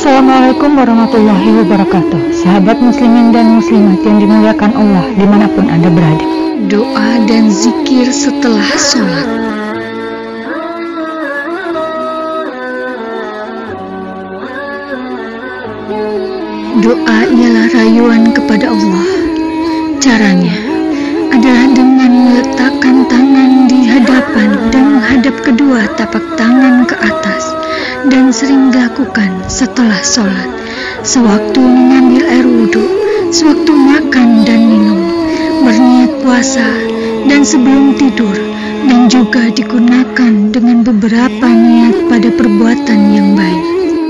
Assalamualaikum warahmatullahi wabarakatuh. Sahabat muslimin dan muslimat yang dimuliakan Allah dimanapun Anda berada. Doa dan zikir setelah sholat. Doa ialah rayuan kepada Allah. Caranya adalah dengan meletakkan tangan di hadapan dan menghadap kedua tapak tangan ke atas, dan sering dilakukan setelah sholat, sewaktu mengambil air wudhu, sewaktu makan dan minum, berniat puasa, dan sebelum tidur, dan juga digunakan dengan beberapa niat pada perbuatan yang baik.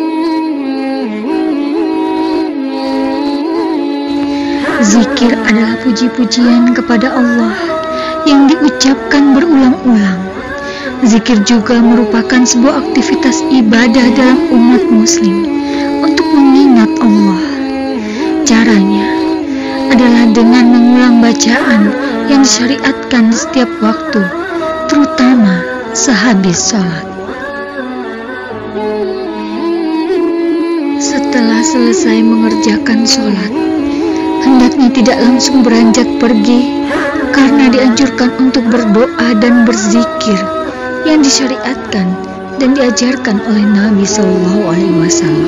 Zikir adalah puji-pujian kepada Allah yang diucapkan berulang-ulang. Zikir juga merupakan sebuah aktivitas ibadah dalam umat muslim untuk mengingat Allah. Caranya adalah dengan mengulang bacaan yang disyariatkan di setiap waktu, terutama sehabis sholat. Setelah selesai mengerjakan sholat, hendaknya tidak langsung beranjak pergi, karena dianjurkan untuk berdoa dan berzikir yang disyariatkan dan diajarkan oleh Nabi SAW.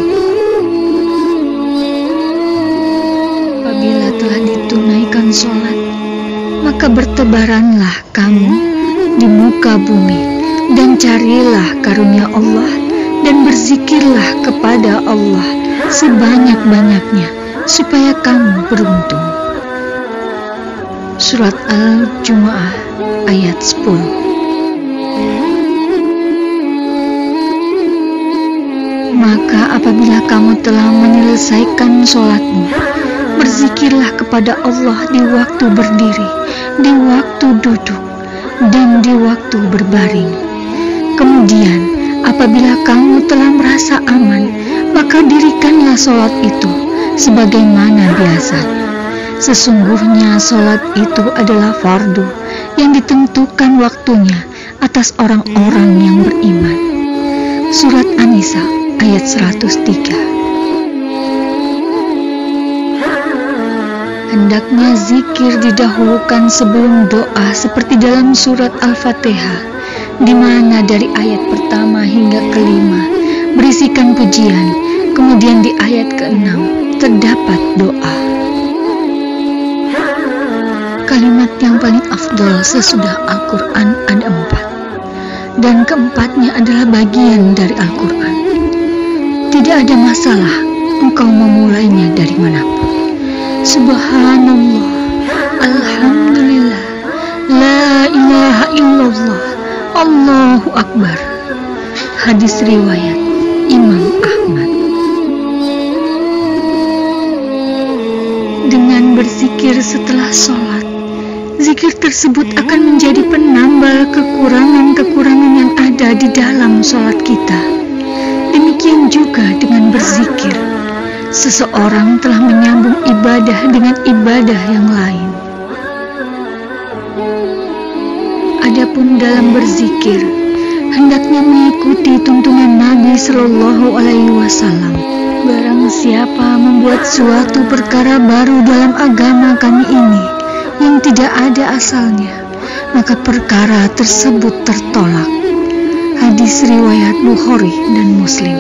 Apabila telah ditunaikan sholat, maka bertebaranlah kamu di muka bumi dan carilah karunia Allah dan berzikirlah kepada Allah sebanyak-banyaknya supaya kamu beruntung. Surat Al-Jumu'ah ayat 10. Maka apabila kamu telah menyelesaikan sholatmu, berzikirlah kepada Allah di waktu berdiri, di waktu duduk, dan di waktu berbaring. Kemudian apabila kamu telah merasa aman, maka dirikanlah sholat itu sebagaimana biasanya. Sesungguhnya sholat itu adalah fardu yang ditentukan waktunya atas orang-orang yang beriman. Surat An-Nisa ayat 103. Hendaknya zikir didahulukan sebelum doa seperti dalam surat Al-Fatihah, di mana dari ayat pertama hingga kelima berisikan pujian, kemudian di ayat ke-6 terdapat doa. Kalimat yang paling afdal sesudah Al-Quran ada 4, dan keempatnya adalah bagian dari Al-Quran. Tidak ada masalah engkau memulainya dari manapun. Subhanallah, Alhamdulillah, La ilaha illallah, Allahu Akbar. Hadis riwayat Imam Ahmad. Dengan berzikir setelah sholat, zikir tersebut akan menjadi penambal kekurangan-kekurangan yang ada di dalam sholat kita. Demikian juga dengan berzikir, seseorang telah menyambung ibadah dengan ibadah yang lain. Adapun dalam berzikir, hendaknya mengikuti tuntunan Nabi SAW. Barang siapa membuat suatu perkara baru dalam agama kami ini yang tidak ada asalnya, maka perkara tersebut tertolak. Hadis riwayat Bukhari dan Muslim.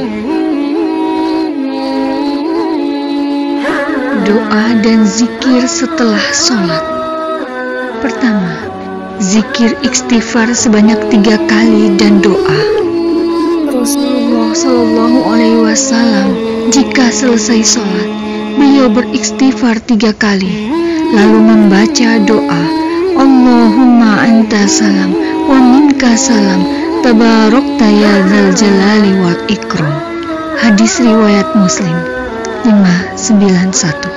Doa dan zikir setelah sholat. Pertama, zikir istighfar sebanyak 3 kali dan doa. Rasulullah SAW jika selesai sholat, beliau beristighfar 3 kali, lalu membaca doa, Allahumma anta salam wa minka salam, tabarakta ya dzal jalali wal ikram. Hadis riwayat Muslim 591.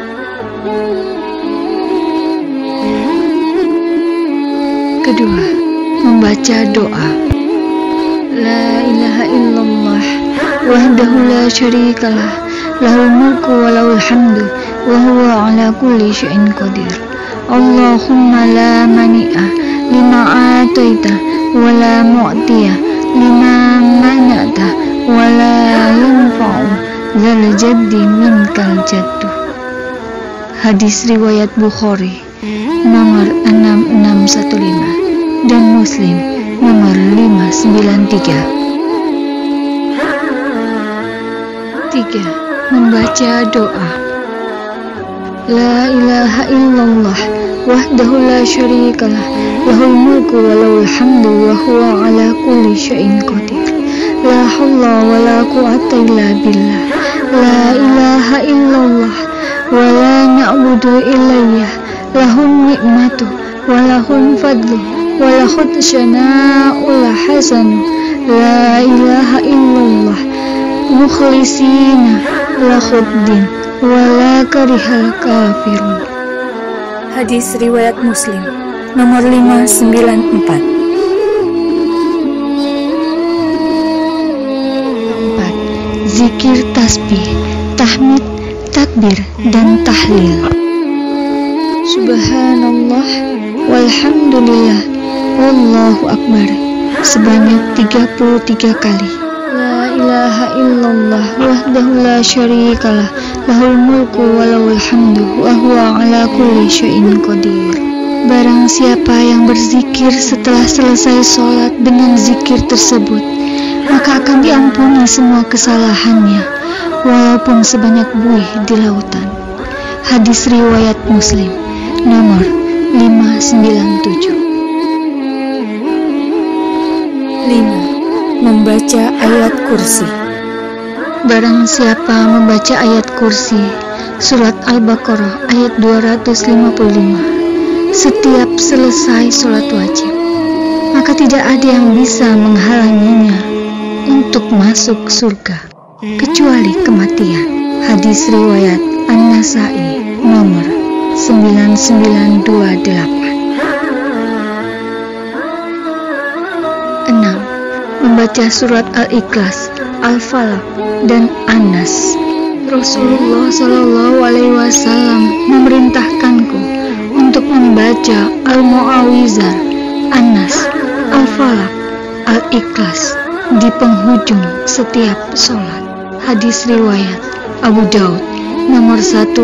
Kedua, membaca doa, La ilaha illallah wahdahu la syarikalah, lahul mulku wa lahul hamdu wa huwa ala kulli syai'in qadir. Allahumma la mani'a lima ataita wa la mu'tiya lima mana'ta wa la yanfa'u zal jaddi minkal jaddu. Hadis riwayat Bukhari nomor 6615 dan Muslim nomor 593. 3. Membaca doa. La ilaha illallah wahdahu la syarikalah lahul mulku wa lahul hamdu wa huwa ala kulli syai'in qadir. La haula wa la quwata illa billah. La ilaha illallah wa la na'budu illayyah lahun ni'matu wa lahun fadlu wa lahud syana'ul hasanu. La ilaha illallah mukhlisina lahuddin wala karihal kafirun. Hadis riwayat Muslim nomor 594. 4. Zikir tasbih, tahmid, takbir, dan tahlil. Subhanallah walhamdulillah wallahu akbar sebanyak 33 kali. La ilaha illallah wahdahu la syarikalah lahul mulku wa lahul hamdu wa huwa ala kulli syai'in qadir. Barang siapa yang berzikir setelah selesai sholat dengan zikir tersebut, maka akan diampuni semua kesalahannya walaupun sebanyak buih di lautan. Hadis riwayat Muslim nomor 597. 5. Membaca ayat kursi. Barang siapa membaca ayat kursi surat Al-Baqarah ayat 255 setiap selesai sholat wajib, maka tidak ada yang bisa menghalanginya untuk masuk surga kecuali kematian. Hadis riwayat An-Nasai nomor 9928. 6. Membaca surat Al-Ikhlas, Al-Falaq, dan An-Nas. Rasulullah Shallallahu Alaihi Wasallam memerintahkanku untuk membaca Al-Mu'awwizat, An-Nas, Al-Falaq, Al-Ikhlas di penghujung setiap sholat. Hadis riwayat Abu Daud nomor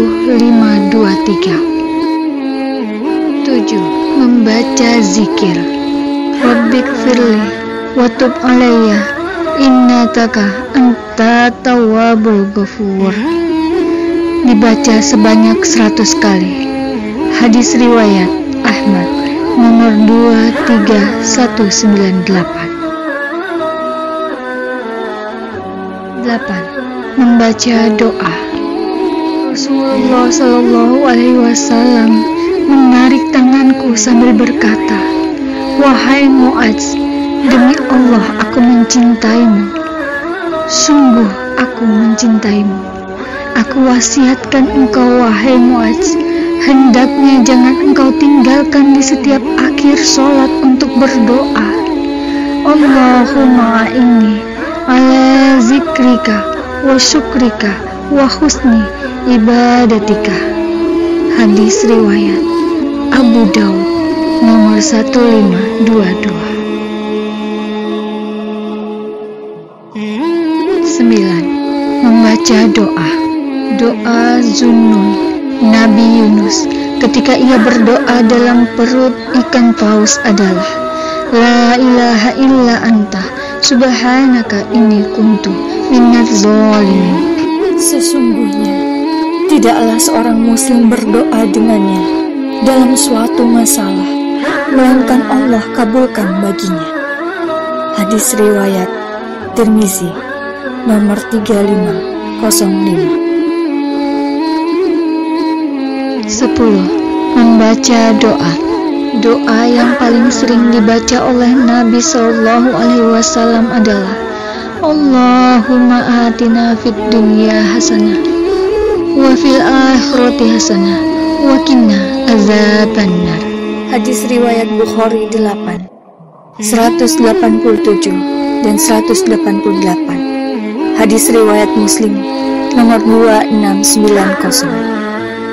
1523. 7. Membaca zikir. Rabbighfirli watub alayya innaka anta tawwabul ghafur, dibaca sebanyak 100 kali. Hadis riwayat Ahmad nomor 23198. 8. Membaca doa. Rasulullah Shallallahu Alaihi Wasallam menarik tanganku sambil berkata, "Wahai Mu'adz, demi Allah aku mencintaimu. Sungguh aku mencintaimu. Aku wasiatkan engkau wahai Mu'adz, hendaknya jangan engkau tinggalkan di setiap akhir sholat untuk berdoa. Allahumma inni ala zikrika wa syukrika wa husni ibadatika." Hadis riwayat Abu Daud nomor 1522. 9. Membaca doa. Doa Zunnun Nabi Yunus ketika ia berdoa dalam perut ikan paus adalah, La ilaha illa anta subhanaka inni kuntu minadz zalimin. Sesungguhnya tidaklah seorang muslim berdoa dengannya dalam suatu masalah melainkan Allah kabulkan baginya. Hadis riwayat Tirmizi nomor 3505. 10. Membaca doa. Doa yang paling sering dibaca oleh Nabi Shallallahu Alaihi Wasallam adalah Allahumma atina fid dunya hasanah wa fil akhirati hasanah wa qina azabannar. Hadis riwayat Bukhari 8, 187 dan 188. Hadis riwayat Muslim nomor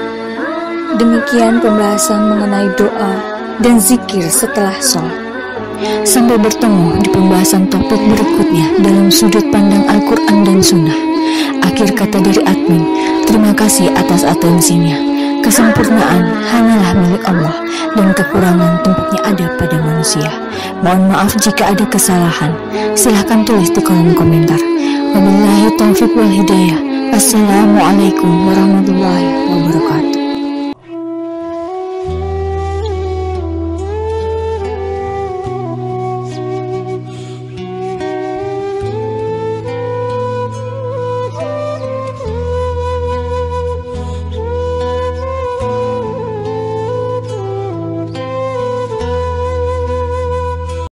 2690. Demikian pembahasan mengenai doa dan zikir setelah sholat. Sampai bertemu di pembahasan topik berikutnya dalam sudut pandang Al-Quran dan Sunnah. Akhir kata dari admin, terima kasih atas atensinya. Kesempurnaan hanyalah milik Allah dan kekurangan tempatnya ada pada manusia. Mohon maaf jika ada kesalahan. Silahkan tulis di kolom komentar. Wabillahi taufiq wal hidayah. Assalamualaikum warahmatullahi wabarakatuh.